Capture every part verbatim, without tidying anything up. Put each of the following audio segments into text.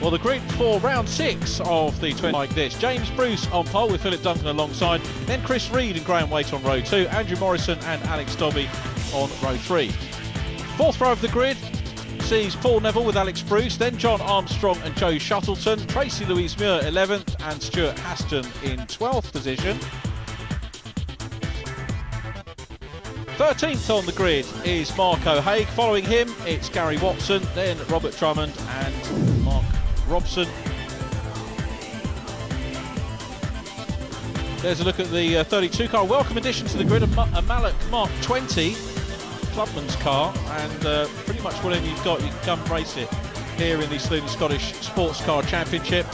Well, the grid for round six of the twenty like this. James Bruce on pole with Philip Duncan alongside. Then Chris Reed and Graham Whyte on row two. Andrew Morrison and Alex Dobby on row three. Fourth row of the grid sees Paul Neville with Alex Bruce. Then John Armstrong and Joe Shuttleton. Tracy Louise Muir eleventh and Stuart Haston in twelfth position. thirteenth on the grid is Marco Haig. Following him, it's Gary Watson, then Robert Drummond and Mark Robson. There's a look at the uh, thirty-two car. Welcome addition to the grid, a, a Mallock Mark twenty clubman's car, and uh, pretty much whatever you've got, you can come race it here in the Saloon Scottish Sports Car Championship.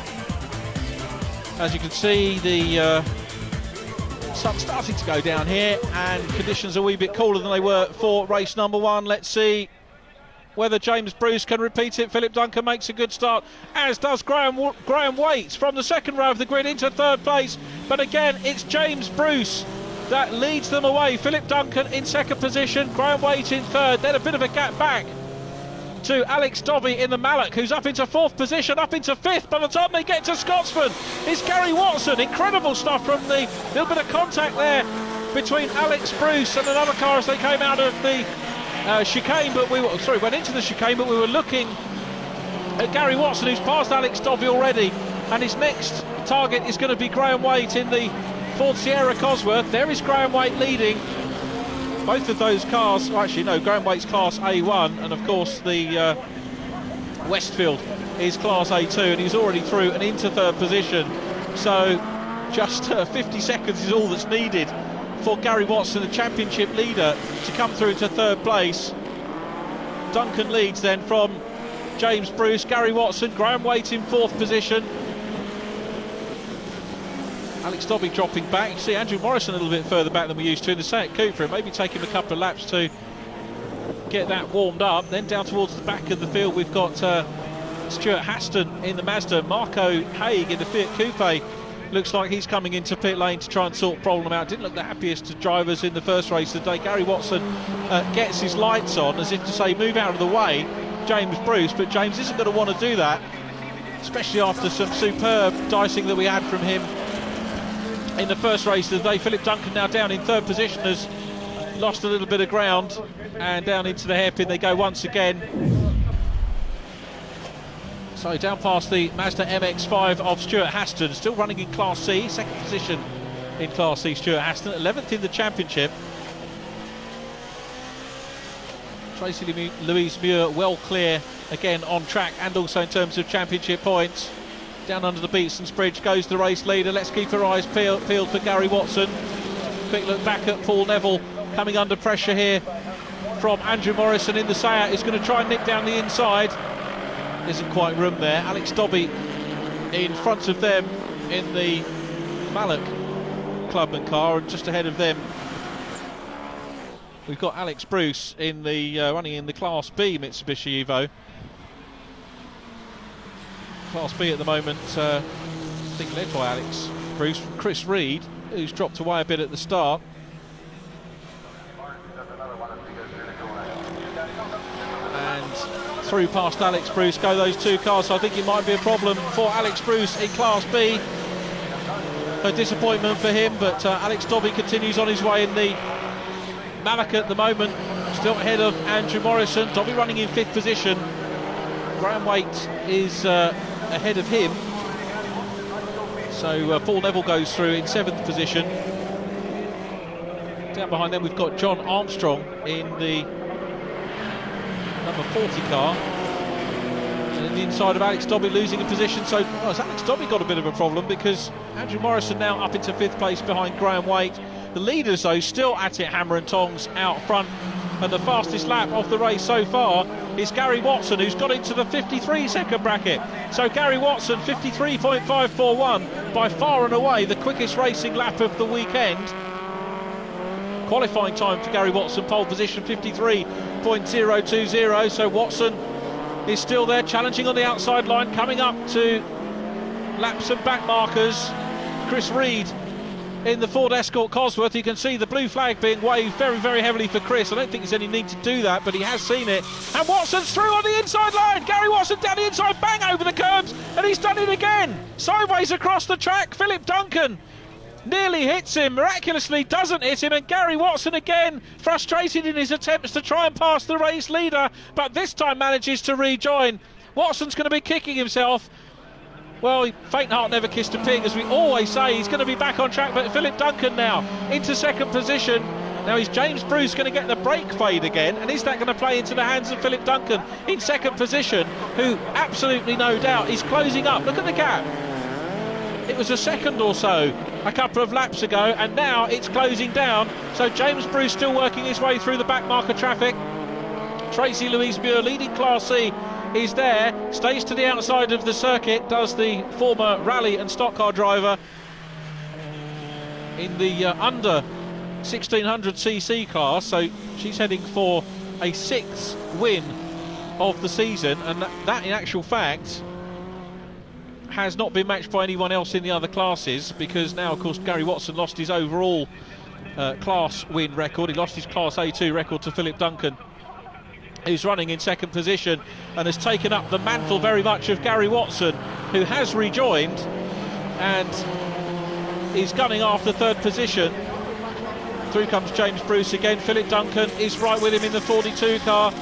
As you can see, the uh, sun's starting to go down here, and conditions are a wee bit cooler than they were for race number one. Let's see whether James Bruce can repeat it. Philip Duncan makes a good start, as does Graham, Graham Whyte from the second row of the grid into third place. But again, it's James Bruce that leads them away. Philip Duncan in second position, Graham Whyte in third, then a bit of a gap back to Alex Dobby in the Mallock, who's up into fourth position, up into fifth. By the time they get to Scotsman, it's Gary Watson. Incredible stuff from the little bit of contact there between Alex Bruce and another car as they came out of the uh, chicane, but we were, sorry, went into the chicane, but we were looking at Gary Watson, who's passed Alex Dobby already, and his next target is going to be Graham Whyte in the Ford Sierra Cosworth. There is Graham Whyte leading. Both of those cars, well, actually no, Graham Whyte's class A one, and of course the uh, Westfield is class A two, and he's already through and into third position. So just uh, fifty seconds is all that's needed for Gary Watson, the championship leader, to come through to third place. Duncan leads then from James Bruce, Gary Watson, Graham Whyte in fourth position. Alex Dobby dropping back. You see Andrew Morrison a little bit further back than we used to in the Seat Cooper. It maybe take him a couple of laps to get that warmed up. Then down towards the back of the field, we've got uh, Stuart Haston in the Mazda. Marco Haig in the Fiat Coupe. Looks like he's coming into pit lane to try and sort the problem out. Didn't look the happiest of drivers in the first race of the day. Gary Watson uh, gets his lights on as if to say, move out of the way, James Bruce. But James isn't going to want to do that, especially after some superb dicing that we had from him in the first race of the day. Philip Duncan now down in third position, has lost a little bit of ground, and down into the hairpin they go once again. So down past the Mazda M X five of Stuart Haston, still running in Class C, second position in Class C, Stuart Haston, eleventh in the championship. Tracy Louise Muir well clear again on track, and also in terms of championship points. Down under the Beatson's Bridge goes the race leader. Let's keep our eyes peeled, peeled for Gary Watson. Quick look back at Paul Neville, coming under pressure here from Andrew Morrison in the Seat. Is going to try and nick down the inside. Isn't quite room there. Alex Dobby in front of them in the Mallock Clubman car, and just ahead of them we've got Alex Bruce in the uh, running in the Class B Mitsubishi Evo. Class B at the moment, uh, I think led by Alex Bruce from Chris Reed, who's dropped away a bit at the start. And through past Alex Bruce go those two cars, so I think it might be a problem for Alex Bruce in Class B. A disappointment for him, but uh, Alex Dobby continues on his way in the Mallock at the moment, still ahead of Andrew Morrison. Dobby running in fifth position. Graham Whyte is uh, ahead of him. So uh, Paul Neville goes through in seventh position. Down behind them we've got John Armstrong in the number forty car. And in the inside of Alex Dobby losing a position. So well, has Alex Dobby got a bit of a problem, because Andrew Morrison now up into fifth place behind Graham Whyte. The leaders though still at it hammer and tongs out front. And the fastest lap of the race so far is Gary Watson, who's got into the fifty-three second bracket. So Gary Watson, fifty-three point five four one, by far and away the quickest racing lap of the weekend. Qualifying time for Gary Watson, pole position fifty-three point zero two zero. So Watson is still there, challenging on the outside line, coming up to laps and back markers. Chris Reed in the Ford Escort Cosworth. You can see the blue flag being waved very, very heavily for Chris. I don't think there's any need to do that, but he has seen it. And Watson's through on the inside line. Gary Watson down the inside, bang over the curbs, and he's done it again. Sideways across the track, Philip Duncan nearly hits him, miraculously doesn't hit him, and Gary Watson again frustrated in his attempts to try and pass the race leader, but this time manages to rejoin. Watson's going to be kicking himself. Well, faint heart never kissed a pig, as we always say. He's going to be back on track, but Philip Duncan now into second position. Now is James Bruce going to get the brake fade again, and is that going to play into the hands of Philip Duncan in second position, who absolutely no doubt is closing up. Look at the gap. It was a second or so a couple of laps ago, and now it's closing down. So James Bruce still working his way through the back marker traffic. Tracy Louise Muir leading Class C is there, stays to the outside of the circuit, does the former rally and stock car driver in the uh, under sixteen hundred c c class. So she's heading for a sixth win of the season, and that, that in actual fact has not been matched by anyone else in the other classes, because now of course Gary Watson lost his overall uh, class win record. He lost his Class A two record to Philip Duncan, who's running in second position and has taken up the mantle very much of Gary Watson, who has rejoined and is gunning after third position. Through comes James Bruce again. Philip Duncan is right with him in the forty-two car.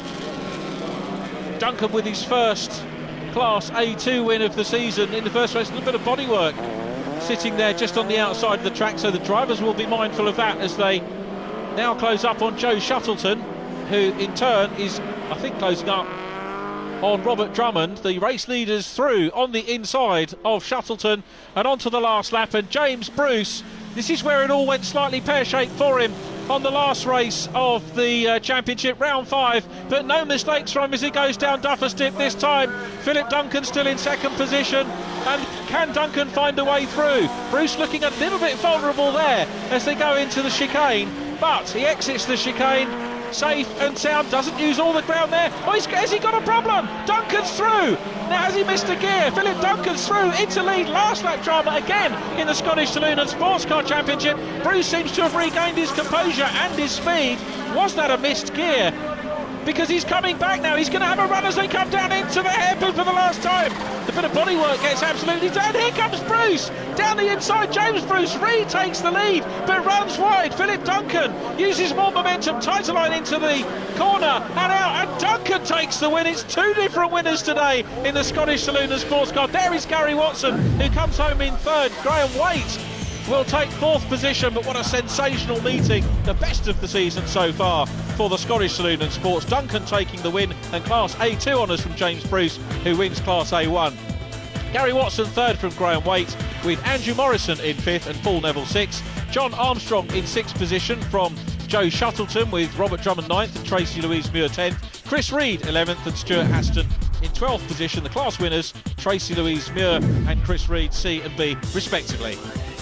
Duncan with his first Class A two win of the season in the first race. A little bit of bodywork sitting there just on the outside of the track, so the drivers will be mindful of that as they now close up on Joe Shuttleton, who in turn is, I think, closing up on Robert Drummond. The race leaders through on the inside of Shuttleton and onto the last lap, and James Bruce, this is where it all went slightly pear-shaped for him on the last race of the uh, championship, round five, but no mistakes from him as he goes down Duffer's Dip this time. Philip Duncan still in second position, and can Duncan find a way through? Bruce looking a little bit vulnerable there as they go into the chicane, but he exits the chicane safe and sound, doesn't use all the ground there. Oh, he's, has he got a problem? Duncan's through. Now, has he missed a gear? Philip Duncan's through into lead. Last lap drama again in the Scottish Saloon and Sports Car Championship. Bruce seems to have regained his composure and his speed. Was that a missed gear? Because he's coming back now. He's going to have a run as they come down into the hairpin for the last time. The bit of bodywork gets absolutely down. Here comes Bruce down the inside. James Bruce retakes the lead but runs wide. Philip Duncan uses more momentum, ties the line into the corner and out, and Duncan takes the win. It's two different winners today in the Scottish Saloon and Sports Car. There is Gary Watson, who comes home in third. Graham Whyte will take fourth position, but what a sensational meeting, the best of the season so far for the Scottish Saloon and Sports. Duncan taking the win, and Class A two honours from James Bruce, who wins Class A one. Gary Watson third from Graham Whyte, with Andrew Morrison in fifth and Paul Neville sixth. John Armstrong in sixth position from Joe Shuttleton, with Robert Drummond ninth and Tracy Louise Muir tenth. Chris Reed eleventh and Stuart Aston in twelfth position. The class winners, Tracy Louise Muir and Chris Reed, C and B respectively.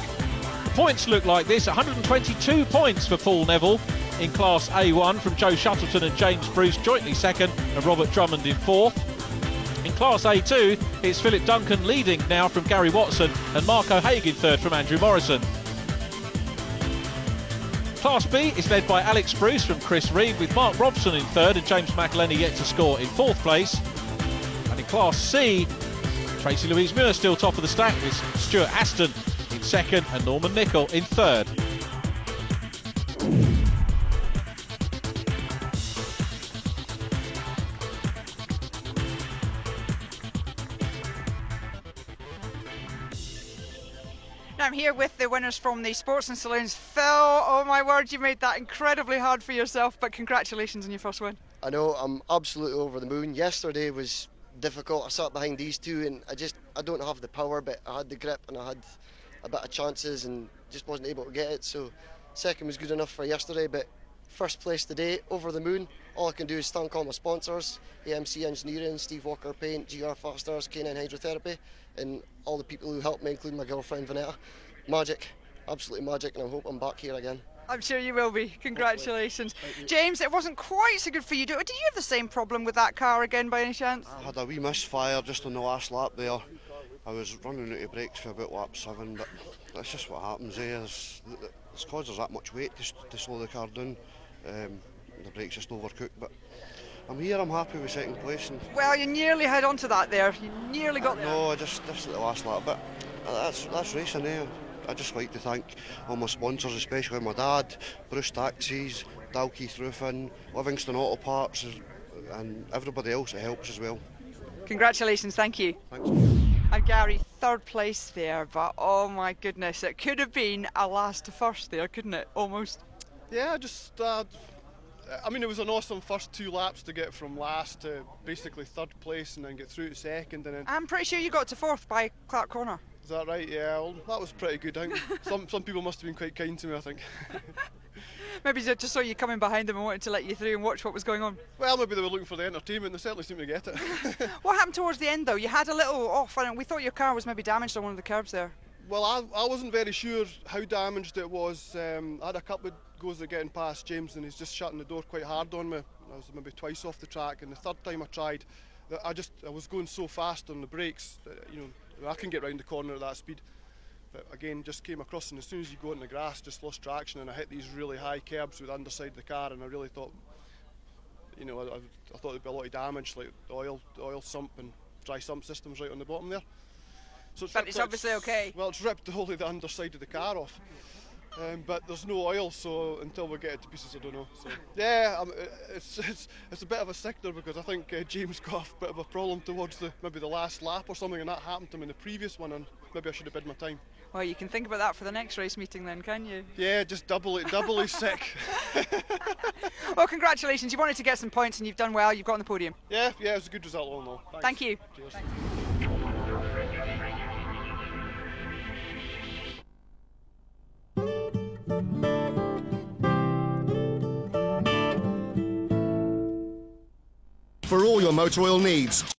Points look like this: one hundred twenty-two points for Paul Neville in Class A one from Joe Shuttleton and James Bruce jointly second, and Robert Drummond in fourth. In Class A two, it's Philip Duncan leading now from Gary Watson, and Mark O'Hagan third from Andrew Morrison. Class B is led by Alex Bruce from Chris Reed, with Mark Robson in third and James McElhenney yet to score in fourth place. And in Class C, Tracy Louise Muir still top of the stack, with Stuart Aston in second and Norman Nicol in third. I'm here with the winners from the Sports and Saloons. Phil, oh my word, you made that incredibly hard for yourself, but congratulations on your first win. I know, I'm absolutely over the moon. Yesterday was difficult. I sat behind these two and I just, I don't have the power, but I had the grip and I had a bit of chances and just wasn't able to get it. So second was good enough for yesterday, but first place today, over the moon. All I can do is thank all my sponsors: A M C Engineering, Steve Walker Paint, G R Fasters, K nine Hydrotherapy, and all the people who helped me, including my girlfriend Vanetta. Magic, absolutely magic, and I hope I'm back here again. I'm sure you will be. Congratulations. James, it wasn't quite so good for you. Did you have the same problem with that car again by any chance? I had a wee misfire just on the last lap there. I was running out of brakes for about lap seven, but that's just what happens there. It's, it's because there's that much weight to, to slow the car down. Um, the brakes just overcooked, but I'm here, I'm happy with second place. And well, you nearly had onto that there. You nearly got there. no, I just, just at the last lap, but that's, that's racing there. I just like to thank all my sponsors, especially my dad, Bruce Taxis, Dalkeith Roofing, Livingston Auto Parts, and everybody else that helps as well. Congratulations, thank you. Thanks. And Gary, third place there, but oh my goodness, it could have been a last to first there, couldn't it? Almost. Yeah, just, uh, I mean, it was an awesome first two laps to get from last to basically third place and then get through to second. And then I'm pretty sure you got to fourth by Clark Corner. Is that right? Yeah, well, that was pretty good. I think some, some people must have been quite kind to me, I think. Maybe they just saw you coming behind them and wanted to let you through and watch what was going on. Well, maybe they were looking for the entertainment. They certainly seemed to get it. What happened towards the end, though? You had a little off, and we thought your car was maybe damaged on one of the curves there. Well, I, I wasn't very sure how damaged it was. Um, I had a couple of goes at getting past James, and he's just shutting the door quite hard on me. I was maybe twice off the track, and the third time I tried, I just I was going so fast on the brakes that, you know, I can get round the corner at that speed. But again, just came across, and as soon as you go in the grass, just lost traction, and I hit these really high curbs with the underside of the car, and I really thought, you know, I, I thought there'd be a lot of damage, like the oil, the oil sump and dry sump systems right on the bottom there. So it's but ripped, it's obviously okay. Well, it's ripped the whole of the underside of the car off. Um, but there's no oil, so until we get it to pieces, I don't know. So yeah, um, it's, it's it's a bit of a sickener because I think uh, James got a bit of a problem towards the maybe the last lap or something, and that happened to him in the previous one, and maybe I should have bid my time. Well, you can think about that for the next race meeting then, can you? Yeah, just doubly doubly sick. Well, congratulations. You wanted to get some points, and you've done well. You've got on the podium. Yeah, yeah, it was a good result all in all. Thanks. Thank you. Cheers. Thanks. For all your motor oil needs.